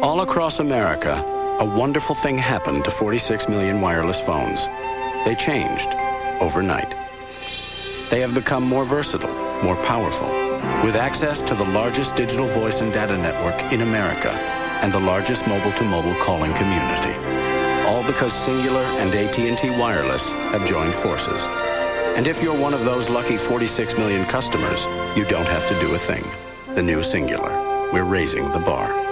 All across America, a wonderful thing happened to 46 million wireless phones. They changed overnight. They have become more versatile, more powerful, with access to the largest digital voice and data network in America and the largest mobile-to-mobile calling community. All because Cingular and AT&T Wireless have joined forces. And if you're one of those lucky 46 million customers, you don't have to do a thing. The new Cingular. We're raising the bar.